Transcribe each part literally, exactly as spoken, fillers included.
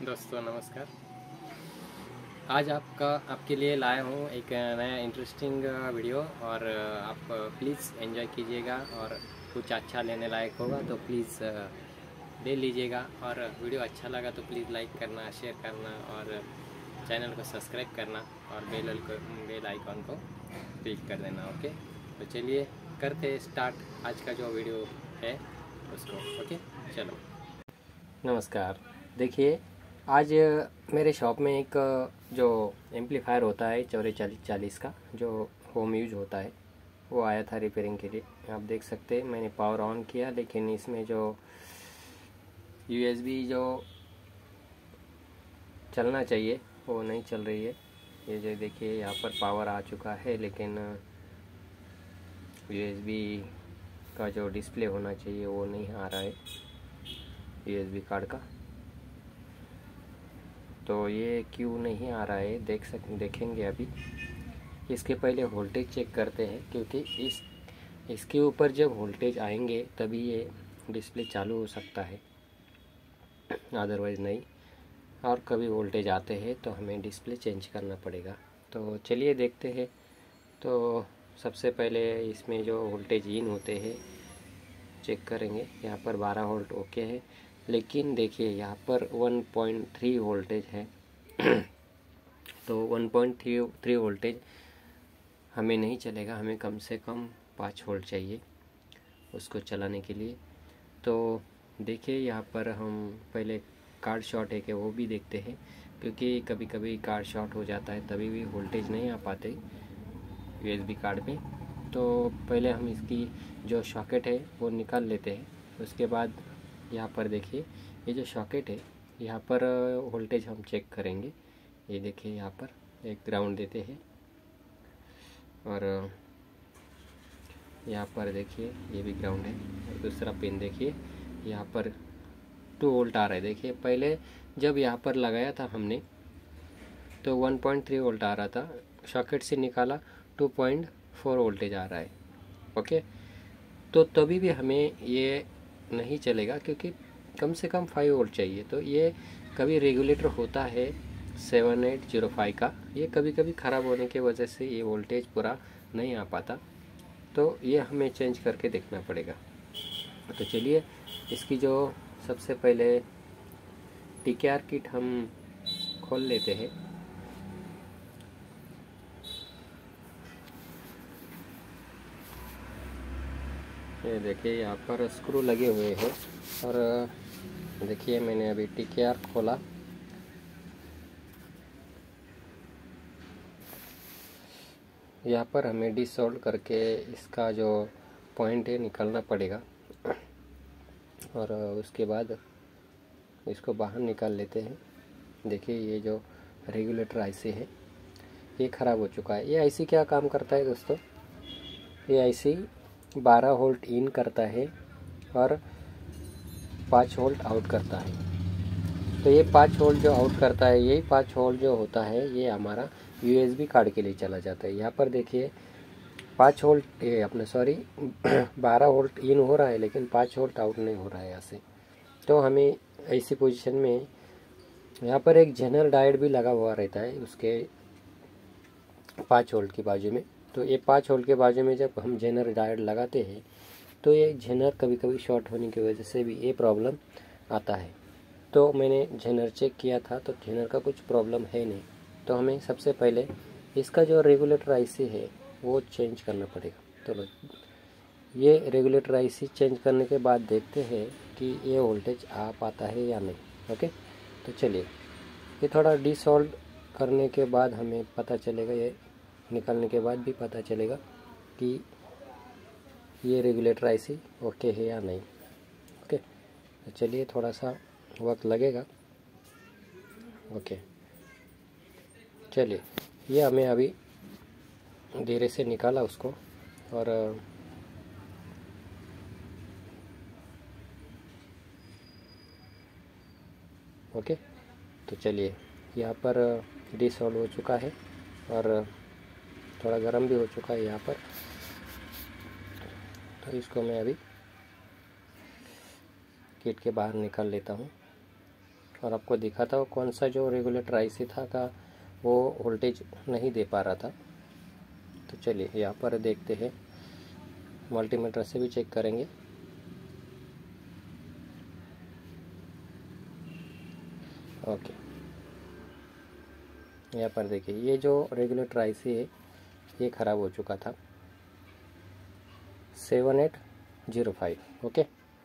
दोस्तों नमस्कार। आज आपका आपके लिए लाया हूँ एक नया इंटरेस्टिंग वीडियो और आप प्लीज़ एंजॉय कीजिएगा और कुछ अच्छा लेने लायक होगा तो प्लीज़ ले लीजिएगा। और वीडियो अच्छा लगा तो प्लीज़ लाइक करना, शेयर करना और चैनल को सब्सक्राइब करना और बेल बेल आइकॉन को क्लिक कर देना। ओके, तो चलिए करते स्टार्ट आज का जो वीडियो है उसको। ओके चलो, नमस्कार। देखिए, आज मेरे शॉप में एक जो एम्पलीफायर होता है चौरे चालीस चालीस का जो होम यूज होता है वो आया था रिपेयरिंग के लिए। आप देख सकते हैं मैंने पावर ऑन किया, लेकिन इसमें जो यूएसबी जो चलना चाहिए वो नहीं चल रही है। ये जो देखिए यहाँ पर पावर आ चुका है, लेकिन यूएसबी का जो डिस्प्ले होना चाहिए वो नहीं आ रहा है यूएसबी कार्ड का। तो ये क्यों नहीं आ रहा है देख सक देखेंगे अभी। इसके पहले वोल्टेज चेक करते हैं, क्योंकि इस इसके ऊपर जब वोल्टेज आएंगे तभी ये डिस्प्ले चालू हो सकता है, अदरवाइज़ नहीं। और कभी वोल्टेज आते हैं तो हमें डिस्प्ले चेंज करना पड़ेगा। तो चलिए देखते हैं। तो सबसे पहले इसमें जो वोल्टेज इन होते हैं चेक करेंगे। यहाँ पर बारह वोल्ट ओके है, लेकिन देखिए यहाँ पर वन पॉइंट थ्री वोल्टेज है। तो वन पॉइंट थ्री वोल्टेज हमें नहीं चलेगा, हमें कम से कम पाँच वोल्ट चाहिए उसको चलाने के लिए। तो देखिए यहाँ पर हम पहले कार्ड शॉर्ट है कि वो भी देखते हैं, क्योंकि कभी कभी कार्ड शॉर्ट हो जाता है तभी भी वोल्टेज नहीं आ पाते यूएसबी कार्ड में। तो पहले हम इसकी जो सॉकेट है वो निकाल लेते हैं। उसके बाद यहाँ पर देखिए ये जो सॉकेट है यहाँ पर वोल्टेज हम चेक करेंगे। ये देखिए यहाँ पर एक ग्राउंड देते हैं और यहाँ पर देखिए ये भी ग्राउंड है। और दूसरा पिन देखिए यहाँ पर टू वोल्ट आ रहा है। देखिए पहले जब यहाँ पर लगाया था हमने तो वन पॉइंट थ्री वोल्ट आ रहा था, सॉकेट से निकाला टू पॉइंट फोर वोल्टेज आ रहा है। ओके, तो तभी भी हमें ये नहीं चलेगा, क्योंकि कम से कम फाइव वोल्ट चाहिए। तो ये कभी रेगुलेटर होता है सेवन एट ज़ीरो फाइव का, ये कभी कभी ख़राब होने की वजह से ये वोल्टेज पूरा नहीं आ पाता। तो ये हमें चेंज करके देखना पड़ेगा। तो चलिए इसकी जो सबसे पहले टीकेआर किट हम खोल लेते हैं। ये देखिए यहाँ पर स्क्रू लगे हुए हैं और देखिए मैंने अभी टीकेआर खोला। यहाँ पर हमें डिसॉल्व करके इसका जो पॉइंट है निकालना पड़ेगा और उसके बाद इसको बाहर निकाल लेते हैं। देखिए ये जो रेगुलेटर आईसी है ये ख़राब हो चुका है। ये आईसी क्या काम करता है दोस्तों, ये आईसी बारह वोल्ट इन करता है और पाँच वोल्ट आउट करता है। तो ये पाँच वोल्ट जो आउट करता है, यही पाँच वोल्ट जो होता है ये हमारा यूएसबी कार्ड के लिए चला जाता है। यहाँ पर देखिए पाँच वोल्ट ये अपने सॉरी बारह वोल्ट इन हो रहा है, लेकिन पाँच वोल्ट आउट नहीं हो रहा है यहाँ से। तो हमें ऐसी पोजीशन में यहाँ पर एक जेनर डायोड भी लगा हुआ रहता है उसके पाँच वोल्ट के बाजू में। तो ये पाँच वोल्ट के बाजू में जब हम जेनर डायोड लगाते हैं तो ये जेनर कभी कभी शॉर्ट होने की वजह से भी ये प्रॉब्लम आता है। तो मैंने जेनर चेक किया था तो जेनर का कुछ प्रॉब्लम है नहीं। तो हमें सबसे पहले इसका जो रेगुलेटर आईसी है वो चेंज करना पड़ेगा। तो ये रेगुलेटर आईसी चेंज करने के बाद देखते हैं कि ये वोल्टेज आ पाता है या नहीं। ओके, तो चलिए ये थोड़ा डिसॉल्व करने के बाद हमें पता चलेगा, ये निकालने के बाद भी पता चलेगा कि ये रेगुलेटर आईसी ओके है या नहीं। ओके, तो चलिए थोड़ा सा वक्त लगेगा। ओके चलिए, ये हमें अभी धीरे से निकाला उसको और ओके, तो चलिए यहाँ पर डिसॉल्व हो चुका है और थोड़ा गर्म भी हो चुका है यहाँ पर। तो इसको मैं अभी किट के बाहर निकाल लेता हूँ। और आपको दिखा था कौन सा जो रेगुलेटर आईसी था का वो वोल्टेज नहीं दे पा रहा था। तो चलिए यहाँ पर देखते हैं, मल्टीमीटर से भी चेक करेंगे। ओके, यहाँ पर देखिए ये जो रेगुलेटर आईसी है ये ख़राब हो चुका था, seven eight zero five. Okay,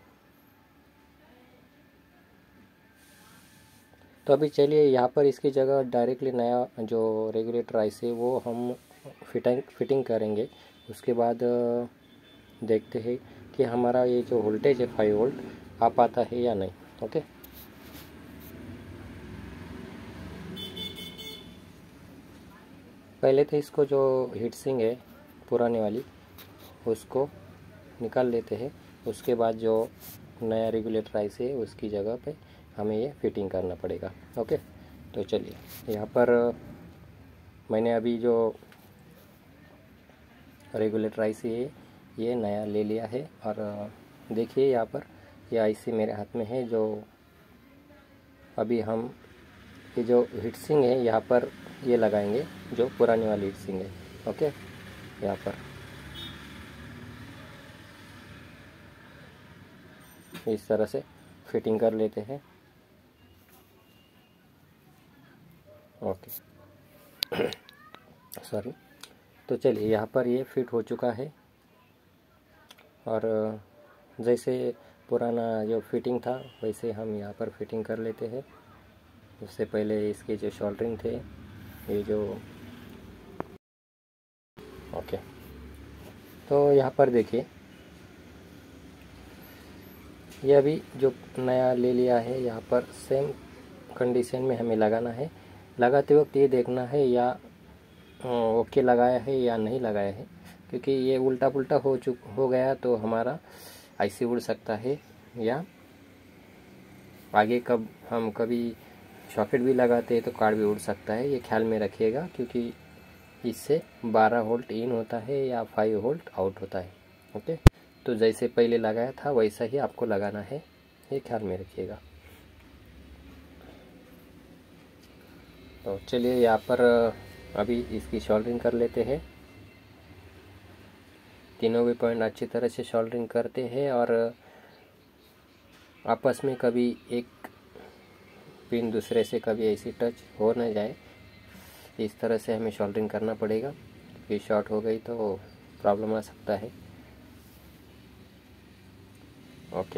तो अभी चलिए यहाँ पर इसकी जगह डायरेक्टली नया जो रेगुलेटर आईसी है वो हम फिटिंग फिटिंग करेंगे। उसके बाद देखते हैं कि हमारा ये जो वोल्टेज है फाइव वोल्ट आ पाता है या नहीं। ओके, पहले तो इसको जो हीट सिंक है पुराने वाली उसको निकाल लेते हैं। उसके बाद जो नया रेगुलेटर आईसी है उसकी जगह पे हमें ये फिटिंग करना पड़ेगा। ओके, तो चलिए यहाँ पर मैंने अभी जो रेगुलेटर आईसी है ये नया ले लिया है। और देखिए यहाँ पर ये आईसी मेरे हाथ में है। जो अभी हम ये जो हीट सिंक है यहाँ पर ये लगाएंगे, जो पुरानी वाली हीट सिंक है। ओके, यहाँ पर इस तरह से फिटिंग कर लेते हैं। Okay, sorry. तो चलिए यहाँ पर ये फिट हो चुका है। और जैसे पुराना जो फिटिंग था वैसे हम यहाँ पर फिटिंग कर लेते हैं। उससे पहले इसके जो शोल्डरिंग थे ये जो ओके, तो यहाँ पर देखिए ये अभी जो नया ले लिया है यहाँ पर सेम कंडीशन में हमें लगाना है। लगाते वक्त ये देखना है या ओके लगाया है या नहीं लगाया है, क्योंकि ये उल्टा पुल्टा हो चुक हो गया तो हमारा आईसी उड़ सकता है, या आगे कब हम कभी सॉकेट भी लगाते हैं तो कार्ड भी उड़ सकता है। ये ख्याल में रखिएगा, क्योंकि इससे बारह वोल्ट इन होता है या फाइव वोल्ट आउट होता है। ओके, तो जैसे पहले लगाया था वैसा ही आपको लगाना है, ये ख्याल में रखिएगा। तो चलिए यहाँ पर अभी इसकी सोल्डरिंग कर लेते हैं। तीनों भी पॉइंट अच्छी तरह से सोल्डरिंग करते हैं और आपस में कभी एक पिन दूसरे से कभी ऐसी टच हो न जाए, इस तरह से हमें सोल्डरिंग करना पड़ेगा। क्योंकि शॉर्ट हो गई तो प्रॉब्लम आ सकता है। ओके,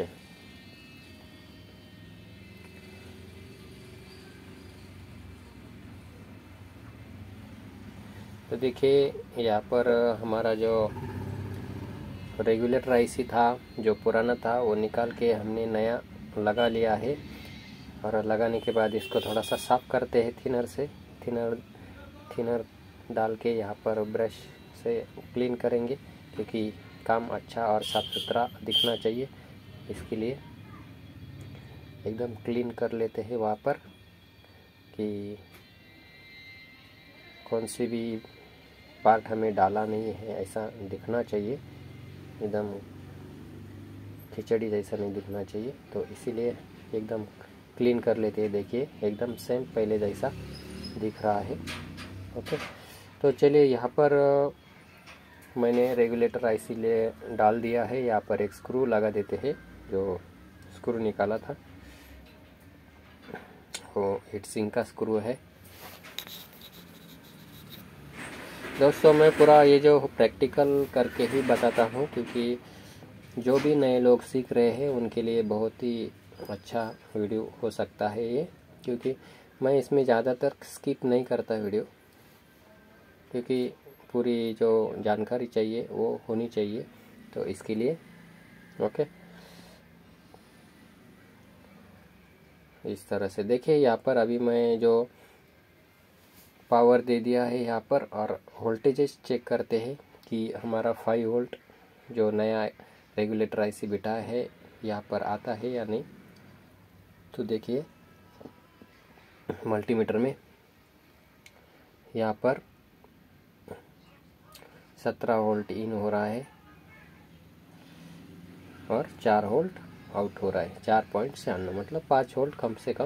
तो देखिए यहाँ पर हमारा जो रेगुलेटर आईसी था जो पुराना था वो निकाल के हमने नया लगा लिया है। और लगाने के बाद इसको थोड़ा सा साफ़ करते हैं थिनर से। थिनर थिनर डाल के यहाँ पर ब्रश से क्लीन करेंगे, क्योंकि काम अच्छा और साफ़ सुथरा दिखना चाहिए। इसके लिए एकदम क्लीन कर लेते हैं वहाँ पर कि कौन सी भी पार्ट हमें डाला नहीं है, ऐसा दिखना चाहिए। एकदम खिचड़ी जैसा नहीं दिखना चाहिए, तो इसीलिए एकदम क्लीन कर लेते हैं। देखिए एकदम सेम पहले जैसा दिख रहा है। ओके, तो चलिए यहाँ पर मैंने रेगुलेटर आईसी ले डाल दिया है। यहाँ पर एक स्क्रू लगा देते हैं, जो स्क्रू निकाला था वो हीट सिंक का स्क्रू है। दोस्तों मैं पूरा ये जो प्रैक्टिकल करके ही बताता हूँ, क्योंकि जो भी नए लोग सीख रहे हैं उनके लिए बहुत ही अच्छा वीडियो हो सकता है ये। क्योंकि मैं इसमें ज़्यादातर स्किप नहीं करता वीडियो, क्योंकि पूरी जो जानकारी चाहिए वो होनी चाहिए, तो इसके लिए। ओके, इस तरह से देखिए यहाँ पर अभी मैं जो पावर दे दिया है यहाँ पर, और वोल्टेजेस चेक करते हैं कि हमारा फाइव वोल्ट जो नया रेगुलेटर आईसी बिठाया है यहाँ पर आता है या नहीं। तो देखिए मल्टीमीटर में यहाँ पर सत्रह वोल्ट इन हो रहा है और चार वोल्ट आउट हो रहा है। चार पॉइंट छियानवे मतलब पाँच वोल्ट कम से कम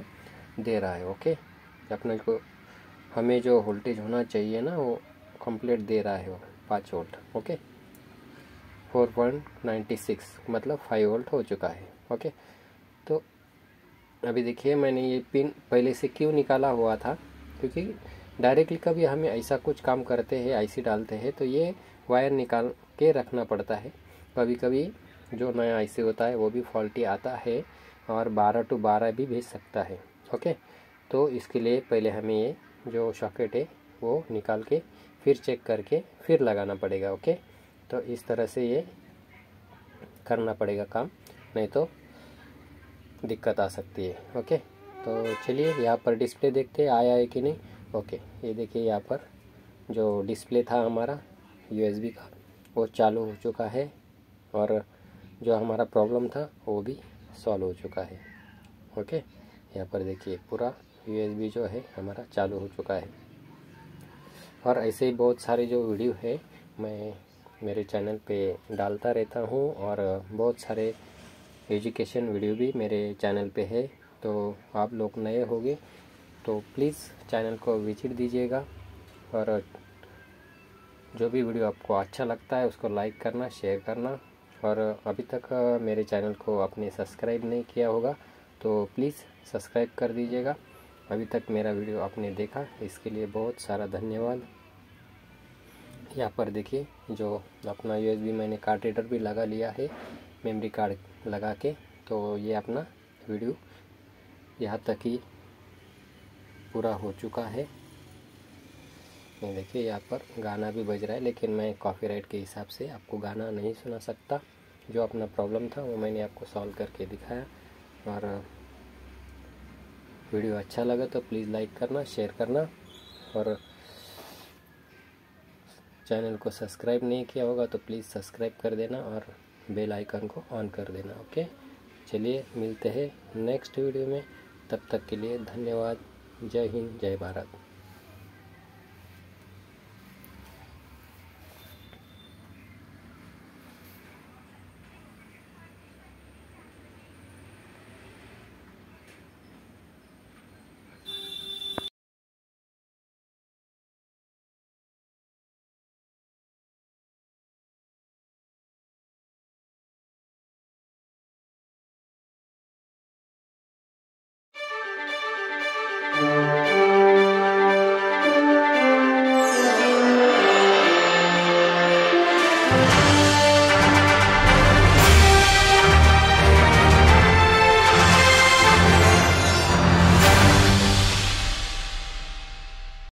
दे रहा है। ओके, अपने को हमें जो वोल्टेज होना चाहिए ना वो कंप्लीट दे रहा है, वो पाँच volt. Okay, four point ninety six मतलब फाइव वोल्ट हो चुका है। ओके, तो अभी देखिए मैंने ये पिन पहले से क्यों निकाला हुआ था, क्योंकि डायरेक्टली कभी हमें ऐसा कुछ काम करते हैं, आईसी डालते हैं तो ये वायर निकाल के रखना पड़ता है। कभी कभी जो नया आईसी होता है वो भी फॉल्टी आता है और बारह टू बारह भी भेज सकता है। ओके, तो इसके लिए पहले हमें ये जो सॉकेट है वो निकाल के फिर चेक करके फिर लगाना पड़ेगा। ओके, तो इस तरह से ये करना पड़ेगा काम, नहीं तो दिक्कत आ सकती है। ओके, तो चलिए यहाँ पर डिस्प्ले देखते हैं आया है कि नहीं। ओके, ये देखिए यहाँ पर जो डिस्प्ले था हमारा यूएसबी का वो चालू हो चुका है और जो हमारा प्रॉब्लम था वो भी सॉल्व हो चुका है। ओके, यहाँ पर देखिए पूरा यूएसबी जो है हमारा चालू हो चुका है। और ऐसे ही बहुत सारे जो वीडियो है मैं मेरे चैनल पे डालता रहता हूँ और बहुत सारे एजुकेशन वीडियो भी मेरे चैनल पे है। तो आप लोग नए होंगे तो प्लीज़ चैनल को विजिट दीजिएगा और जो भी वीडियो आपको अच्छा लगता है उसको लाइक करना, शेयर करना। और अभी तक मेरे चैनल को आपने सब्सक्राइब नहीं किया होगा तो प्लीज़ सब्सक्राइब कर दीजिएगा। अभी तक मेरा वीडियो आपने देखा इसके लिए बहुत सारा धन्यवाद। यहाँ पर देखिए जो अपना यूएसबी मैंने कार्ड रीडर भी लगा लिया है मेमोरी कार्ड लगा के, तो ये अपना वीडियो यहाँ तक ही पूरा हो चुका है। ये देखिए यहाँ पर गाना भी बज रहा है, लेकिन मैं कॉपीराइट के हिसाब से आपको गाना नहीं सुना सकता। जो अपना प्रॉब्लम था वो मैंने आपको सॉल्व करके दिखाया। और वीडियो अच्छा लगा तो प्लीज़ लाइक करना, शेयर करना और चैनल को सब्सक्राइब नहीं किया होगा तो प्लीज़ सब्सक्राइब कर देना और बेल आइकन को ऑन कर देना। ओके, चलिए मिलते हैं नेक्स्ट वीडियो में, तब तक के लिए धन्यवाद। जय हिंद, जय भारत।